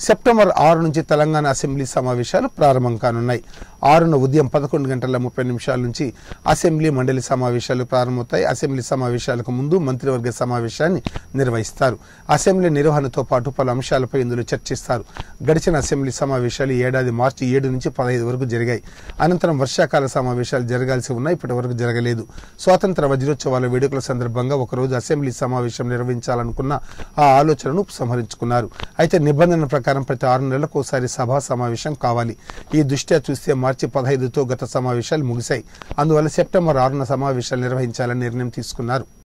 September 6 నుంచి Telangana assembly సమావేశాలు ప్రారంభం కానున్నాయి. 6న ఉదయం 11:30 నుంచి అసెంబ్లీ మండలి సమావేశాలు ప్రారంభమవుతాయి. అసెంబ్లీ సమావేశాలకు ముందు మంత్రివర్గ సమావేశాన్ని నిర్వహిస్తారు. అసెంబ్లీ నిర్వహణతో పాటు పలు అంశాలపై ఇందులో చర్చిస్తారు. గడిచిన అసెంబ్లీ సమావేశాలు ఏడాది మార్చి 7 నుంచి 15 వరకు జరిగాయి. అనంతరం వర్షాకాల సమావేశాలు జరగాల్సి ఉన్నాయి, ఇప్పటి వరకు జరగలేదు. స్వాతంత్ర వజ్రోత్సవాల వేడుకల సందర్భంగా ఒకరోజు అసెంబ్లీ సమావేశం నిర్వహించాలనుకున్న ఆ ఆలోచనను ఉపసంహరించుకున్నారు. అయితే నిబంధనల ప్రకారం ప్రతి 6 నెలలకు ఒకసారి సభా సమావేశం కావాలి. ఈ దృష్ట్యా చూస్తే మార్చి 15తో గత సమావేశాలు ముగిశాయి. అందువల్ల సెప్టెంబర్ 6న సమావేశాలు నిర్వహించాలని నిర్ణయం తీసుకున్నారు.